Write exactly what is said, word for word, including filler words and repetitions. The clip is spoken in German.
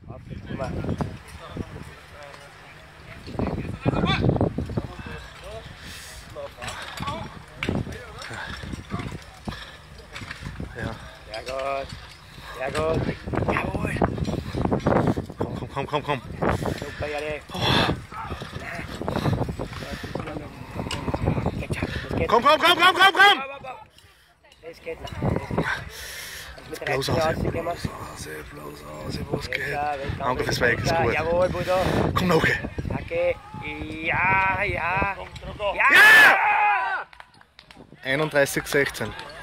Ja. Sehr gut. Sehr gut. Jawohl. Komm, komm, komm, komm, komm. Super, Jari. Oh. Geht schon. Das geht. Komm, komm, komm, komm, komm, komm! Das geht noch. Mit Bloß rechts aus, rausgehen wir. bloß aus, bloß aus, was geht? Weiter, weiter. Angriff ist weg, ist gut. Jawohl, Bruder. Komm noch! Danke. Ja, ja. Ja! einunddreißig sechzehn.